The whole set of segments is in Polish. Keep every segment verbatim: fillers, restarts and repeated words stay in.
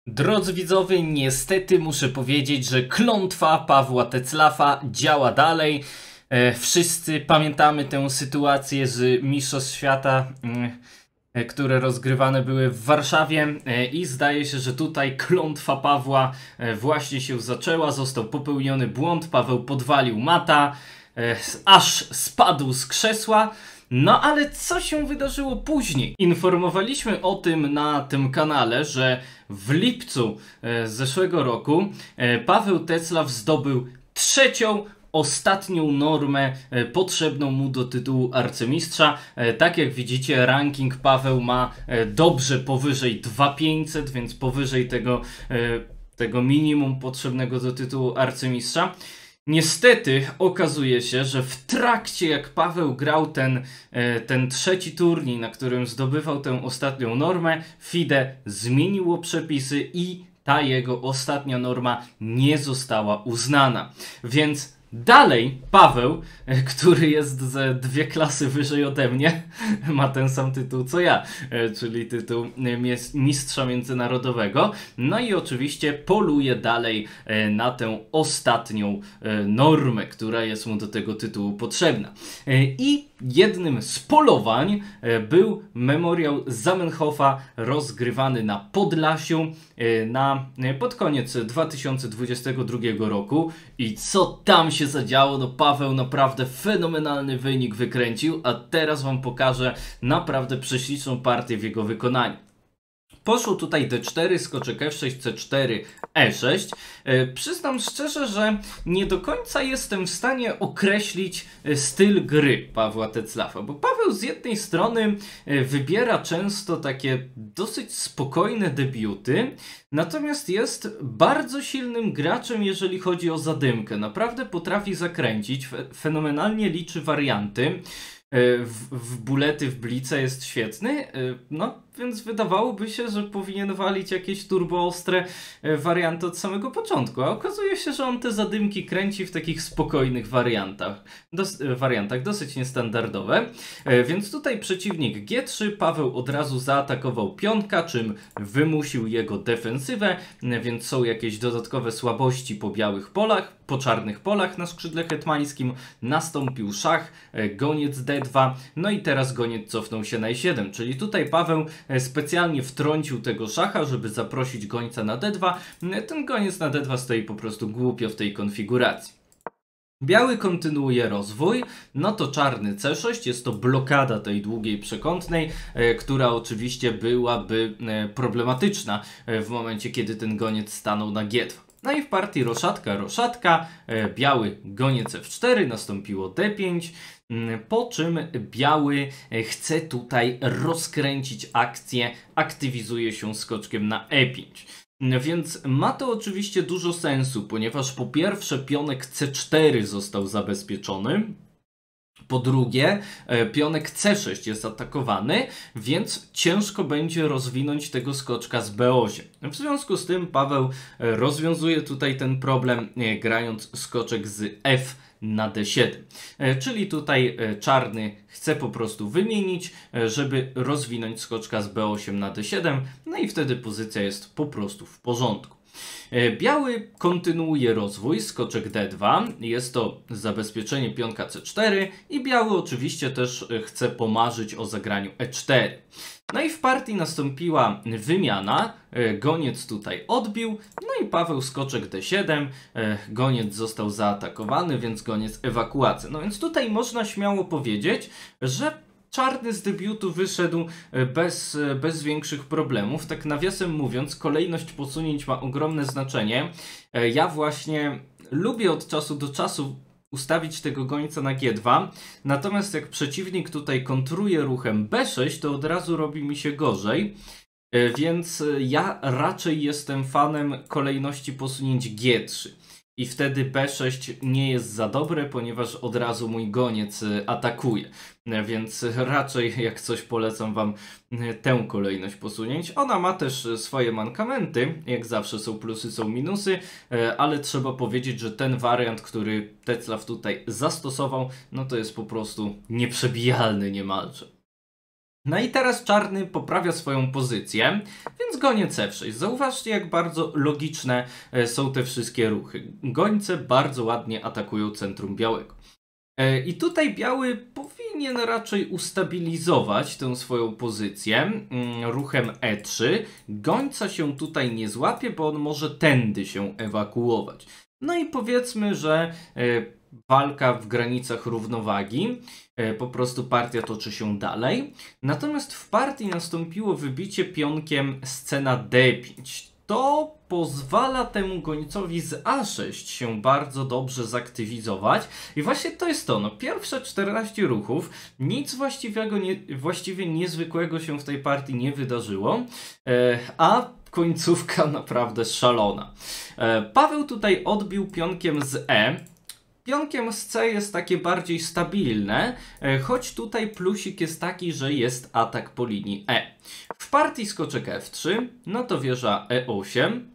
Drodzy widzowie, niestety muszę powiedzieć, że klątwa Pawła Teclafa działa dalej. E, wszyscy pamiętamy tę sytuację z Mistrzostw Świata, e, które rozgrywane były w Warszawie e, i zdaje się, że tutaj klątwa Pawła e, właśnie się zaczęła. Został popełniony błąd, Paweł podwalił mata, e, aż spadł z krzesła. No ale co się wydarzyło później? Informowaliśmy o tym na tym kanale, że w lipcu e, zeszłego roku e, Paweł Teclaf zdobył trzecią, ostatnią normę e, potrzebną mu do tytułu arcymistrza. E, tak jak widzicie, ranking Paweł ma e, dobrze powyżej dwa tysiące pięćset, więc powyżej tego, e, tego minimum potrzebnego do tytułu arcymistrza. Niestety okazuje się, że w trakcie jak Paweł grał ten, ten trzeci turniej, na którym zdobywał tę ostatnią normę, FIDE zmieniło przepisy i ta jego ostatnia norma nie została uznana. Więc dalej Paweł, który jest ze dwie klasy wyżej ode mnie, ma ten sam tytuł co ja, czyli tytuł mistrza międzynarodowego. No i oczywiście poluje dalej na tę ostatnią normę, która jest mu do tego tytułu potrzebna. I jednym z polowań był memoriał Zamenhofa rozgrywany na Podlasiu na, pod koniec dwa tysiące dwudziestego drugiego roku. I co tam się zadziało? No Paweł naprawdę fenomenalny wynik wykręcił, a teraz wam pokażę naprawdę prześliczną partię w jego wykonaniu. Poszło tutaj D cztery, skoczek F sześć, C cztery, E sześć. E, przyznam szczerze, że nie do końca jestem w stanie określić styl gry Pawła Teclafa, bo Paweł z jednej strony wybiera często takie dosyć spokojne debiuty, natomiast jest bardzo silnym graczem, jeżeli chodzi o zadymkę. Naprawdę potrafi zakręcić, fenomenalnie liczy warianty. W, w bulety, w blice jest świetny, no więc wydawałoby się, że powinien walić jakieś turbo ostre warianty od samego początku, a okazuje się, że on te zadymki kręci w takich spokojnych wariantach, dos wariantach dosyć niestandardowe, więc tutaj przeciwnik G trzy, Paweł od razu zaatakował pionka, czym wymusił jego defensywę, więc są jakieś dodatkowe słabości po białych polach, po czarnych polach na skrzydle hetmańskim, nastąpił szach, goniec D dwa, no i teraz goniec cofnął się na E siedem, czyli tutaj Paweł specjalnie wtrącił tego szacha, żeby zaprosić gońca na D dwa. Ten goniec na D dwa stoi po prostu głupio w tej konfiguracji. Biały kontynuuje rozwój, no to czarny C sześć, jest to blokada tej długiej przekątnej, e, która oczywiście byłaby e, problematyczna e, w momencie, kiedy ten goniec stanął na G dwa. No i w partii roszatka, roszatka, e, biały goniec F cztery, nastąpiło D pięć, po czym biały chce tutaj rozkręcić akcję, aktywizuje się skoczkiem na E pięć. Więc ma to oczywiście dużo sensu, ponieważ po pierwsze pionek C cztery został zabezpieczony. Po drugie, pionek C sześć jest atakowany, więc ciężko będzie rozwinąć tego skoczka z B osiem. W związku z tym Paweł rozwiązuje tutaj ten problem, grając skoczek z F na D siedem. Czyli tutaj czarny chce po prostu wymienić, żeby rozwinąć skoczka z B osiem na D siedem, no i wtedy pozycja jest po prostu w porządku. Biały kontynuuje rozwój, skoczek D dwa, jest to zabezpieczenie pionka C cztery i biały oczywiście też chce pomarzyć o zagraniu E cztery. No i w partii nastąpiła wymiana, goniec tutaj odbił, no i Paweł skoczek D siedem, goniec został zaatakowany, więc goniec ewakuacja. No więc tutaj można śmiało powiedzieć, że czarny z debiutu wyszedł bez, bez większych problemów. Tak nawiasem mówiąc, kolejność posunięć ma ogromne znaczenie. Ja właśnie lubię od czasu do czasu ustawić tego gońca na G dwa, natomiast jak przeciwnik tutaj kontruje ruchem B sześć, to od razu robi mi się gorzej. Więc ja raczej jestem fanem kolejności posunięć G trzy. I wtedy B sześć nie jest za dobre, ponieważ od razu mój goniec atakuje. Więc raczej jak coś polecam wam tę kolejność posunięć. Ona ma też swoje mankamenty, jak zawsze są plusy, są minusy, ale trzeba powiedzieć, że ten wariant, który Teclaf tutaj zastosował, no to jest po prostu nieprzebijalny niemalże. No i teraz czarny poprawia swoją pozycję, więc goniec F sześć. Zauważcie, jak bardzo logiczne e, są te wszystkie ruchy. Gońce bardzo ładnie atakują centrum białego. E, I tutaj biały powinien raczej ustabilizować tę swoją pozycję mm, ruchem E trzy. Gońca się tutaj nie złapie, bo on może tędy się ewakuować. No i powiedzmy, że e, walka w granicach równowagi, e, po prostu partia toczy się dalej. Natomiast w partii nastąpiło wybicie pionkiem scena D pięć. To pozwala temu gońcowi z A sześć się bardzo dobrze zaktywizować. I właśnie to jest to, no pierwsze czternaście ruchów, nic właściwego nie, właściwie niezwykłego się w tej partii nie wydarzyło, e, a końcówka naprawdę szalona. E, Paweł tutaj odbił pionkiem z E. Pionkiem z C jest takie bardziej stabilne, e, choć tutaj plusik jest taki, że jest atak po linii E. W partii skoczek F trzy, no to wieża E osiem,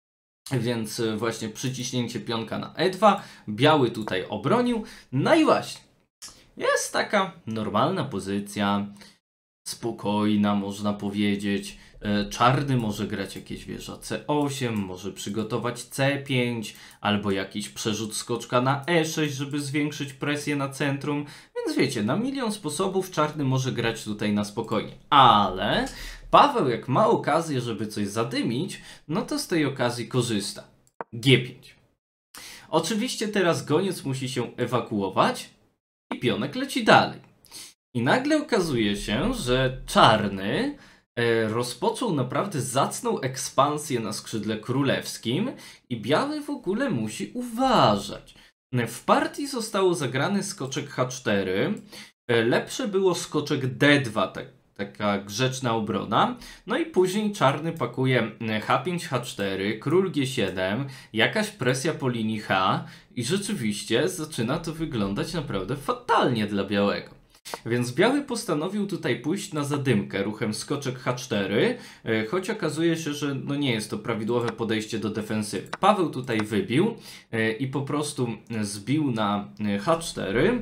więc właśnie przyciśnięcie pionka na E dwa, biały tutaj obronił, no i właśnie, jest taka normalna pozycja, spokojna można powiedzieć. Czarny może grać jakieś wieża C osiem, może przygotować C pięć, albo jakiś przerzut skoczka na E sześć, żeby zwiększyć presję na centrum. Więc wiecie, na milion sposobów czarny może grać tutaj na spokojnie. Ale Paweł, jak ma okazję, żeby coś zadymić, no to z tej okazji korzysta. G pięć. Oczywiście teraz goniec musi się ewakuować i pionek leci dalej. I nagle okazuje się, że czarny rozpoczął naprawdę zacną ekspansję na skrzydle królewskim i biały w ogóle musi uważać. W partii zostało zagrany skoczek H cztery, lepsze było skoczek D dwa, tak, taka grzeczna obrona, no i później czarny pakuje H pięć, H cztery, król G siedem, jakaś presja po linii H i rzeczywiście zaczyna to wyglądać naprawdę fatalnie dla białego. Więc biały postanowił tutaj pójść na zadymkę ruchem skoczek H cztery, choć okazuje się, że no nie jest to prawidłowe podejście do defensywy. Paweł tutaj wybił i po prostu zbił na H cztery.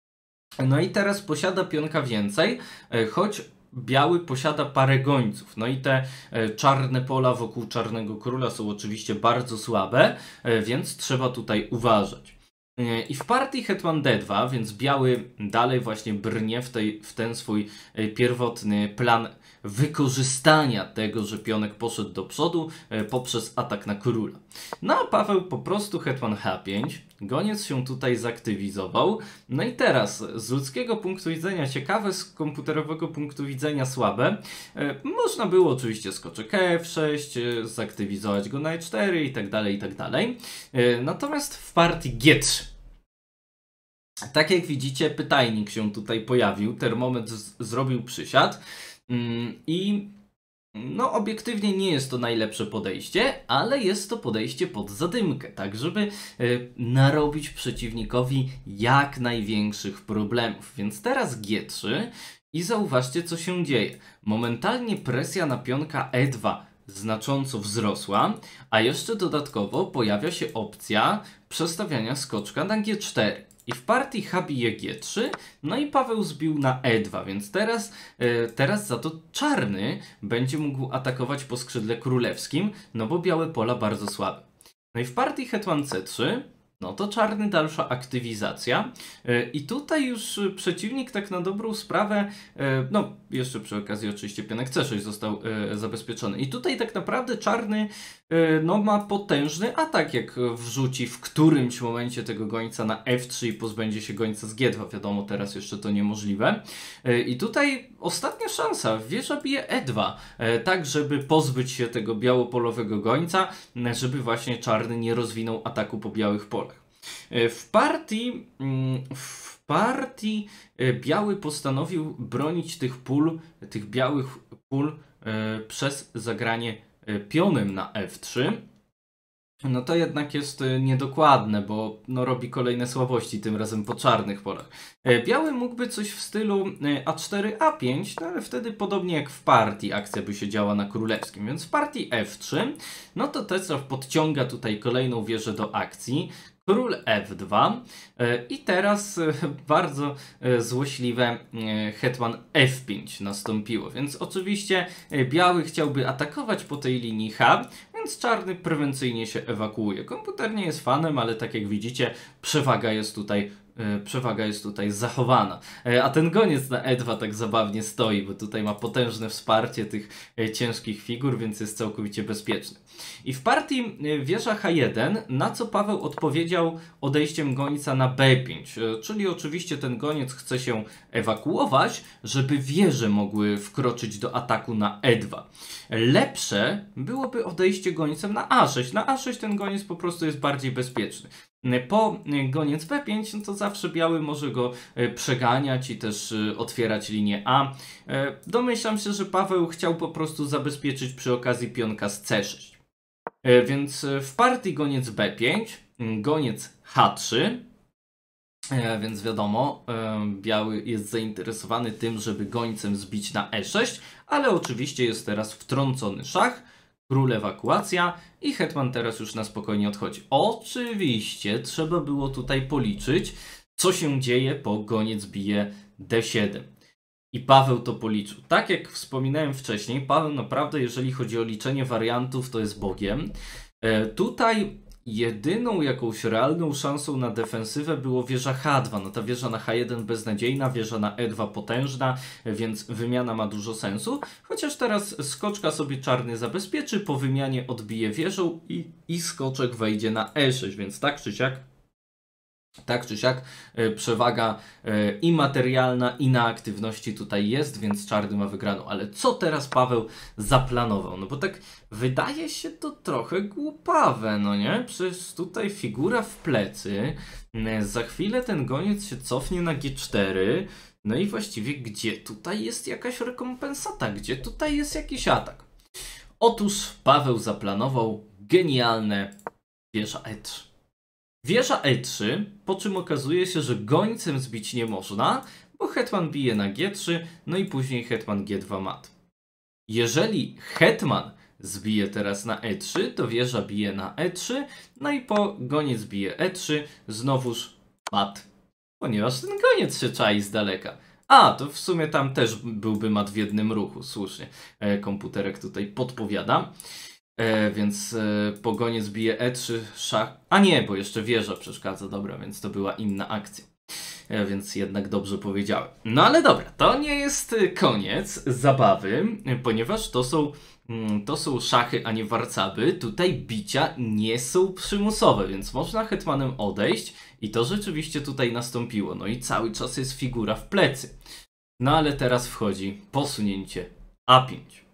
No i teraz posiada pionka więcej, choć biały posiada parę gońców. No i te czarne pola wokół czarnego króla są oczywiście bardzo słabe, więc trzeba tutaj uważać. I w partii hetman D dwa, więc biały dalej właśnie brnie w, tej, w ten swój pierwotny plan wykorzystania tego, że pionek poszedł do przodu poprzez atak na króla. No a Paweł po prostu hetman H pięć, goniec się tutaj zaktywizował. No i teraz z ludzkiego punktu widzenia ciekawe, z komputerowego punktu widzenia słabe. Można było oczywiście skoczek F sześć, zaktywizować go na E cztery i tak dalej, i tak dalej. Natomiast w partii G trzy, tak jak widzicie, pytajnik się tutaj pojawił, termometr zrobił przysiad i no obiektywnie nie jest to najlepsze podejście, ale jest to podejście pod zadymkę, tak żeby y, narobić przeciwnikowi jak największych problemów. Więc teraz G trzy i zauważcie, co się dzieje. Momentalnie presja na pionka E dwa znacząco wzrosła, a jeszcze dodatkowo pojawia się opcja przestawiania skoczka na G cztery. I w partii H bije G trzy, no i Paweł zbił na E dwa, więc teraz, e, teraz za to czarny będzie mógł atakować po skrzydle królewskim, no bo białe pola bardzo słabe. No i w partii hetman C trzy, no to czarny dalsza aktywizacja e, i tutaj już przeciwnik tak na dobrą sprawę, e, no jeszcze przy okazji oczywiście pionek C sześć został e, zabezpieczony. I tutaj tak naprawdę czarny e, no ma potężny atak, jak wrzuci w którymś momencie tego gońca na F trzy i pozbędzie się gońca z G dwa. Wiadomo, teraz jeszcze to niemożliwe. E, I tutaj ostatnia szansa, wieża bije E dwa, e, tak żeby pozbyć się tego białopolowego gońca, żeby właśnie czarny nie rozwinął ataku po białych polach. W partii, w partii biały postanowił bronić tych pól, tych białych pól przez zagranie pionem na F trzy. no to jednak jest niedokładne, bo no, robi kolejne słabości, tym razem po czarnych polach. Biały mógłby coś w stylu a cztery a pięć, no ale wtedy podobnie jak w partii akcja by się działa na królewskim, więc w partii f trzy, no to Teclaw podciąga tutaj kolejną wieżę do akcji. Król f dwa i teraz bardzo złośliwe hetman f pięć nastąpiło, więc oczywiście biały chciałby atakować po tej linii H, więc czarny prewencyjnie się ewakuuje. Komputer nie jest fanem, ale tak jak widzicie, przewaga jest tutaj Przewaga jest tutaj zachowana. A ten goniec na e dwa tak zabawnie stoi, bo tutaj ma potężne wsparcie tych ciężkich figur, więc jest całkowicie bezpieczny. I w partii wieża h jeden, na co Paweł odpowiedział odejściem gońca na b pięć, czyli oczywiście ten goniec chce się ewakuować, żeby wieże mogły wkroczyć do ataku na e dwa. Lepsze byłoby odejście gońcem na a sześć. Na a sześć ten goniec po prostu jest bardziej bezpieczny. Po goniec b pięć, no to zawsze biały może go przeganiać i też otwierać linię A. Domyślam się, że Paweł chciał po prostu zabezpieczyć przy okazji pionka z c sześć. Więc w partii goniec b pięć, goniec h trzy, więc wiadomo, biały jest zainteresowany tym, żeby gońcem zbić na e sześć, ale oczywiście jest teraz wtrącony szach. Król ewakuacja i hetman teraz już na spokojnie odchodzi. Oczywiście trzeba było tutaj policzyć, co się dzieje po goniec bije d siedem. I Paweł to policzył. Tak jak wspominałem wcześniej, Paweł naprawdę, jeżeli chodzi o liczenie wariantów, to jest Bogiem. E, tutaj jedyną jakąś realną szansą na defensywę było wieża h dwa. No ta wieża na h jeden beznadziejna, wieża na e dwa potężna, więc wymiana ma dużo sensu. Chociaż teraz skoczka sobie czarny zabezpieczy, po wymianie odbije wieżą i, i skoczek wejdzie na e sześć, więc tak czy siak Tak czy siak e, przewaga e, i materialna, i na aktywności tutaj jest, więc czarny ma wygraną. Ale co teraz Paweł zaplanował? No bo tak wydaje się to trochę głupawe, no nie? Przecież tutaj figura w plecy, e, za chwilę ten goniec się cofnie na g cztery, no i właściwie gdzie tutaj jest jakaś rekompensata? Gdzie tutaj jest jakiś atak? Otóż Paweł zaplanował genialne wieża e trzy. Wieża e trzy, po czym okazuje się, że gońcem zbić nie można, bo hetman bije na g trzy, no i później hetman g dwa mat. Jeżeli hetman zbije teraz na e trzy, to wieża bije na e trzy, no i po goniec bije e trzy, znowuż mat, ponieważ ten goniec się czai z daleka. A, to w sumie tam też byłby mat w jednym ruchu, słusznie, e, komputerek tutaj podpowiada. E, więc e, po goniec bije e trzy, szach... A nie, bo jeszcze wieża przeszkadza, dobra, więc to była inna akcja. E, więc jednak dobrze powiedziałem. No ale dobra, to nie jest koniec zabawy, ponieważ to są, mm, to są szachy, a nie warcaby. Tutaj bicia nie są przymusowe, więc można hetmanem odejść i to rzeczywiście tutaj nastąpiło. No i cały czas jest figura w plecy. No ale teraz wchodzi posunięcie a pięć.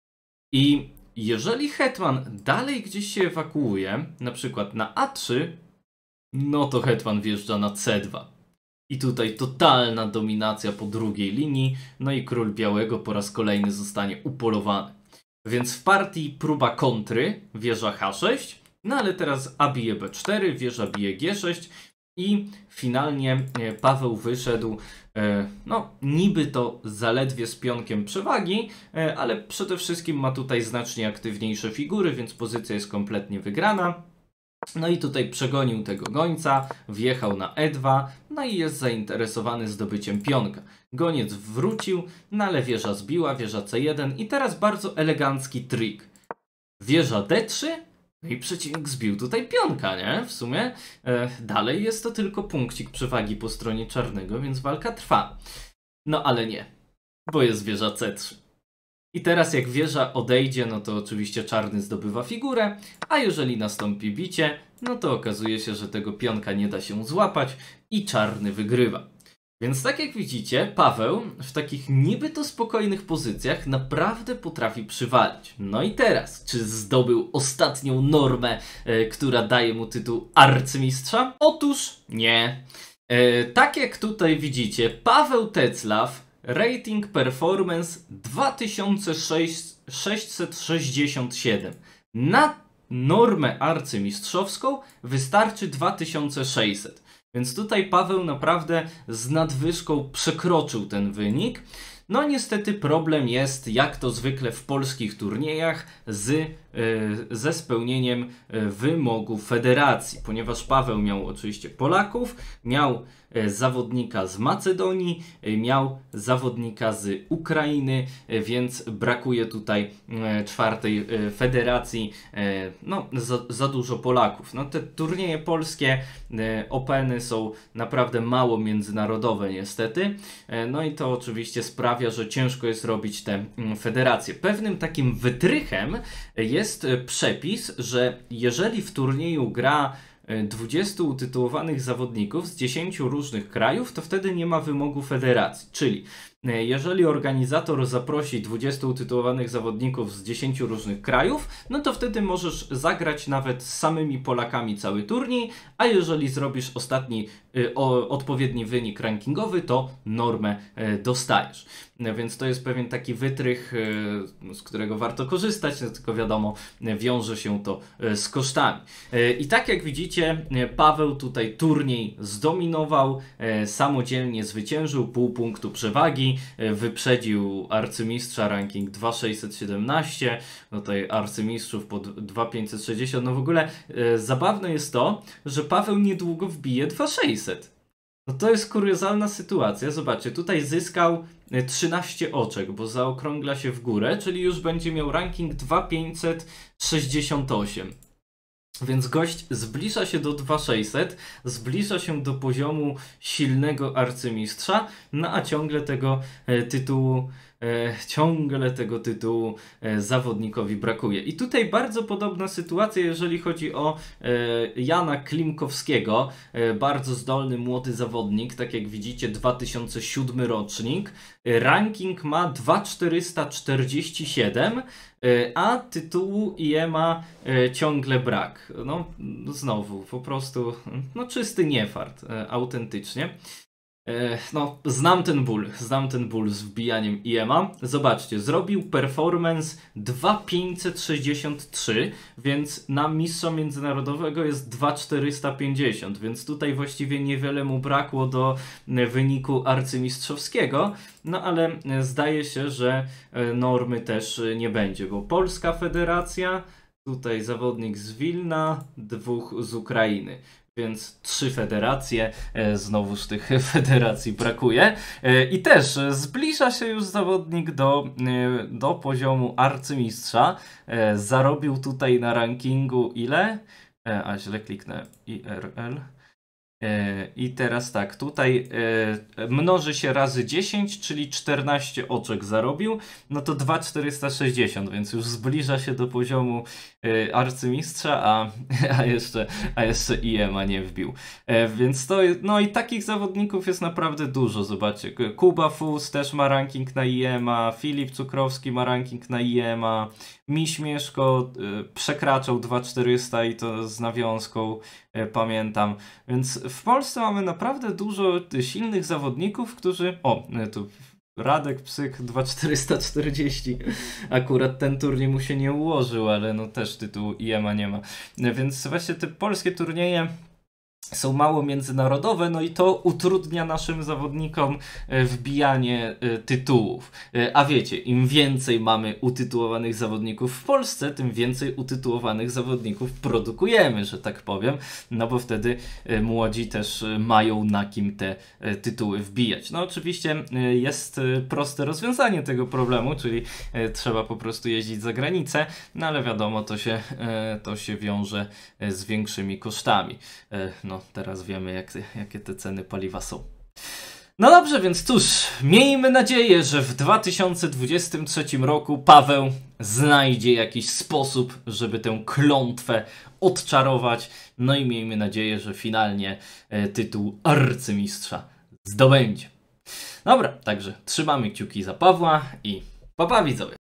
I jeżeli hetman dalej gdzieś się ewakuuje, na przykład na a trzy, no to hetman wjeżdża na c dwa. I tutaj totalna dominacja po drugiej linii, no i król białego po raz kolejny zostanie upolowany. Więc w partii próba kontry, wieża h sześć, no ale teraz a bije b cztery, wieża bije g sześć i finalnie Paweł wyszedł, no niby to zaledwie z pionkiem przewagi, ale przede wszystkim ma tutaj znacznie aktywniejsze figury, więc pozycja jest kompletnie wygrana. No i tutaj przegonił tego gońca, wjechał na e dwa, no i jest zainteresowany zdobyciem pionka. Goniec wrócił, no ale wieża zbiła, wieża c jeden i teraz bardzo elegancki trik. Wieża d trzy, no i przeciwnik zbił tutaj pionka, nie? W sumie e, dalej jest to tylko punkcik przewagi po stronie czarnego, więc walka trwa. No ale nie, bo jest wieża c trzy. I teraz jak wieża odejdzie, no to oczywiście czarny zdobywa figurę, a jeżeli nastąpi bicie, no to okazuje się, że tego pionka nie da się złapać i czarny wygrywa. Więc tak jak widzicie, Paweł w takich niby to spokojnych pozycjach naprawdę potrafi przywalić. No i teraz, czy zdobył ostatnią normę, e, która daje mu tytuł arcymistrza? Otóż nie. E, tak jak tutaj widzicie, Paweł Teclaw, rating performance dwa tysiące sześćset sześćdziesiąt siedem. Na normę arcymistrzowską wystarczy dwa tysiące sześćset. Więc tutaj Paweł naprawdę z nadwyżką przekroczył ten wynik. No niestety problem jest, jak to zwykle w polskich turniejach, z, yy, ze spełnieniem yy, wymogu federacji, ponieważ Paweł miał oczywiście Polaków, miał yy, zawodnika z Macedonii, yy, miał zawodnika z Ukrainy, yy, więc brakuje tutaj yy, czwartej yy, federacji, yy, no za, za dużo Polaków. No te turnieje polskie, yy, Openy są naprawdę mało międzynarodowe niestety, yy, no i to oczywiście sprawia, że ciężko jest robić te federacje. Pewnym takim wytrychem jest przepis, że jeżeli w turnieju gra dwudziestu utytułowanych zawodników z dziesięciu różnych krajów, to wtedy nie ma wymogu federacji. Czyli jeżeli organizator zaprosi dwudziestu utytułowanych zawodników z dziesięciu różnych krajów, no to wtedy możesz zagrać nawet z samymi Polakami cały turniej, a jeżeli zrobisz ostatni y, o, odpowiedni wynik rankingowy, to normę y, dostajesz. No, więc to jest pewien taki wytrych, y, z którego warto korzystać, no, tylko wiadomo, y, wiąże się to y, z kosztami. Y, I tak jak widzicie, y, Paweł tutaj turniej zdominował, y, samodzielnie zwyciężył, pół punktu przewagi, wyprzedził arcymistrza ranking dwa tysiące sześćset siedemnaście, no tutaj arcymistrzów po dwa tysiące pięćset sześćdziesiąt. No w ogóle e, zabawne jest to, że Paweł niedługo wbije dwa tysiące sześćset. No to jest kuriozalna sytuacja. Zobaczcie, tutaj zyskał trzynaście oczek, bo zaokrągla się w górę, czyli już będzie miał ranking dwa tysiące pięćset sześćdziesiąt osiem. Więc gość zbliża się do dwa tysiące sześćset, zbliża się do poziomu silnego arcymistrza, no a ciągle tego e, tytułu, e, ciągle tego tytułu e, zawodnikowi brakuje. I tutaj bardzo podobna sytuacja, jeżeli chodzi o e, Jana Klimkowskiego, e, bardzo zdolny młody zawodnik, tak jak widzicie, dwa tysiące siódmy rocznik, e, ranking ma dwa tysiące czterysta czterdzieści siedem, a tytułu I E M A e, ciągle brak. No znowu, po prostu no czysty niefart, e, autentycznie. E, no, znam ten ból, znam ten ból z wbijaniem I E M A. Zobaczcie, zrobił performance dwa tysiące pięćset sześćdziesiąt trzy, więc na mistrza międzynarodowego jest dwa tysiące czterysta pięćdziesiąt, więc tutaj właściwie niewiele mu brakło do wyniku arcymistrzowskiego, no ale zdaje się, że normy też nie będzie, bo Polska Federacja, tutaj zawodnik z Wilna, dwóch z Ukrainy. Więc trzy federacje, e, znowuż tych federacji brakuje. E, I też e, zbliża się już zawodnik do, e, do poziomu arcymistrza. E, zarobił tutaj na rankingu ile? E, a źle kliknę. I R L. I teraz tak, tutaj e, mnoży się razy dziesięć, czyli czternaście oczek zarobił, no to dwa tysiące czterysta sześćdziesiąt, więc już zbliża się do poziomu e, arcymistrza, a, a, jeszcze, a jeszcze I E M A nie wbił. E, więc to, no i takich zawodników jest naprawdę dużo, zobaczcie. Kuba Fus też ma ranking na I E M A, Filip Cukrowski ma ranking na I E M A, Miś Mieszko e, przekraczał dwa tysiące czterysta i to z nawiązką, e, pamiętam. Więc w Polsce mamy naprawdę dużo silnych zawodników, którzy... O, tu Radek Psyk dwa tysiące czterysta czterdzieści. Akurat ten turniej mu się nie ułożył, ale no też tytułu I E M A nie ma. Więc właśnie te polskie turnieje są mało międzynarodowe, no i to utrudnia naszym zawodnikom wbijanie tytułów. A wiecie, im więcej mamy utytułowanych zawodników w Polsce, tym więcej utytułowanych zawodników produkujemy, że tak powiem, no bo wtedy młodzi też mają na kim te tytuły wbijać. No oczywiście jest proste rozwiązanie tego problemu, czyli trzeba po prostu jeździć za granicę, no ale wiadomo, to się, to się wiąże z większymi kosztami. No teraz wiemy, jak, jakie te ceny paliwa są. No dobrze, więc cóż, miejmy nadzieję, że w dwa tysiące dwudziestym trzecim roku Paweł znajdzie jakiś sposób, żeby tę klątwę odczarować. No i miejmy nadzieję, że finalnie e, tytuł arcymistrza zdobędzie. Dobra, także trzymamy kciuki za Pawła i pa pa widzowie.